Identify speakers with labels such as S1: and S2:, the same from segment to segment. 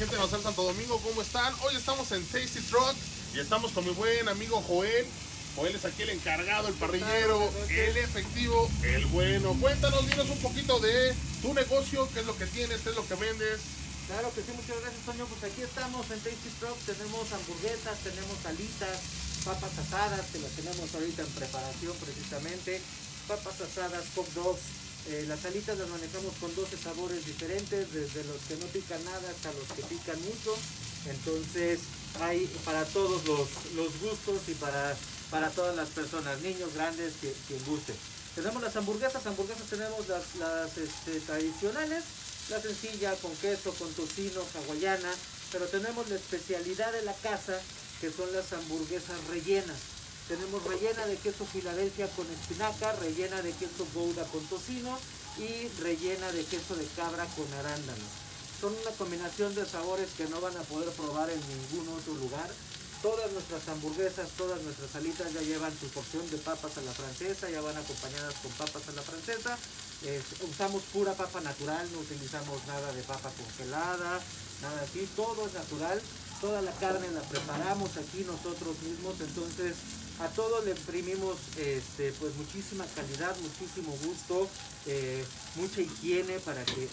S1: gente de Bazar Santo Domingo, ¿cómo están? Hoy estamos en Tasty Truck y estamos con mi buen amigo Joel. Joel es aquí el encargado, el parrillero, el efectivo, el bueno. Cuéntanos, dinos un poquito de tu negocio, qué es lo que tienes, qué es lo que vendes.
S2: Claro que sí, muchas gracias, Toño. Pues aquí estamos en Tasty Truck, tenemos hamburguesas, tenemos alitas, papas asadas, que las tenemos ahorita en preparación precisamente, papas asadas, hot dogs. Las alitas las manejamos con 12 sabores diferentes, desde los que no pican nada hasta los que pican mucho. Entonces hay para todos los gustos y para todas las personas, niños, grandes, quien guste. Tenemos las hamburguesas tenemos las tradicionales, la sencilla con queso, con tocino, hawaiana, pero tenemos la especialidad de la casa, que son las hamburguesas rellenas. Tenemos rellena de queso Filadelfia con espinaca, rellena de queso Gouda con tocino y rellena de queso de cabra con arándanos. Son una combinación de sabores que no van a poder probar en ningún otro lugar. Todas nuestras hamburguesas, todas nuestras alitas ya llevan su porción de papas a la francesa, ya van acompañadas con papas a la francesa. Usamos pura papa natural, no utilizamos nada de papa congelada, nada así, todo es natural. Toda la carne la preparamos aquí nosotros mismos, entonces a todo le imprimimos pues muchísima calidad, muchísimo gusto, mucha higiene para que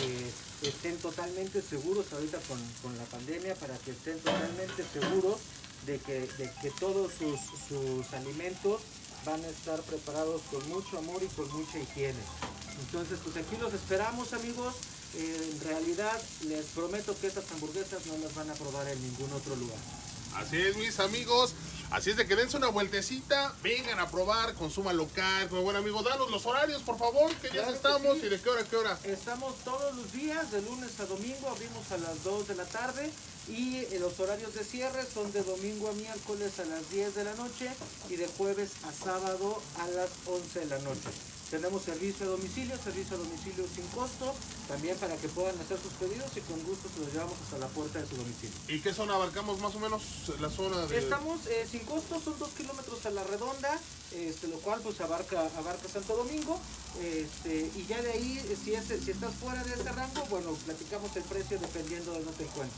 S2: estén totalmente seguros ahorita con la pandemia, para que estén totalmente seguros de que todos sus alimentos van a estar preparados con mucho amor y con mucha higiene. Entonces pues aquí los esperamos, amigos. En realidad les prometo que estas hamburguesas no las van a probar en ningún otro lugar.
S1: Así es, mis amigos. Así es de que dense una vueltecita, vengan a probar, consuma local, con mi buen amigo. Danos los horarios, por favor, que ya estamos, sí. Y de qué hora a qué hora.
S2: Estamos todos los días, de lunes a domingo, abrimos a las 2 de la tarde y los horarios de cierre son de domingo a miércoles a las 10 de la noche y de jueves a sábado a las 11 de la noche. Tenemos servicio a domicilio sin costo, también para que puedan hacer sus pedidos y con gusto se los llevamos hasta la puerta de su domicilio.
S1: ¿Y qué zona abarcamos más o menos? La zona de...
S2: Estamos sin costo, son 2 kilómetros a la redonda, lo cual pues abarca Santo Domingo, y ya de ahí, si estás fuera de ese rango, bueno, platicamos el precio dependiendo de dónde te encuentres.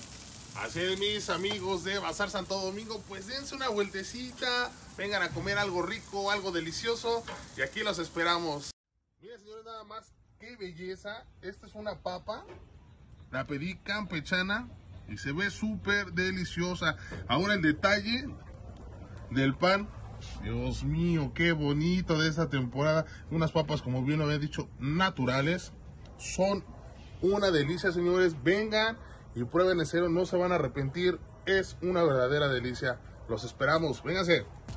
S1: Así es, mis amigos de Bazar Santo Domingo, pues dense una vueltecita, vengan a comer algo rico, algo delicioso, y aquí los esperamos. Miren, señores, nada más, qué belleza. Esta es una papa, la pedí campechana y se ve súper deliciosa. Ahora el detalle del pan, Dios mío, qué bonito de esta temporada. Unas papas, como bien lo había dicho, naturales, son una delicia, señores. Vengan y prueben en serio, no se van a arrepentir, es una verdadera delicia. Los esperamos, vénganse.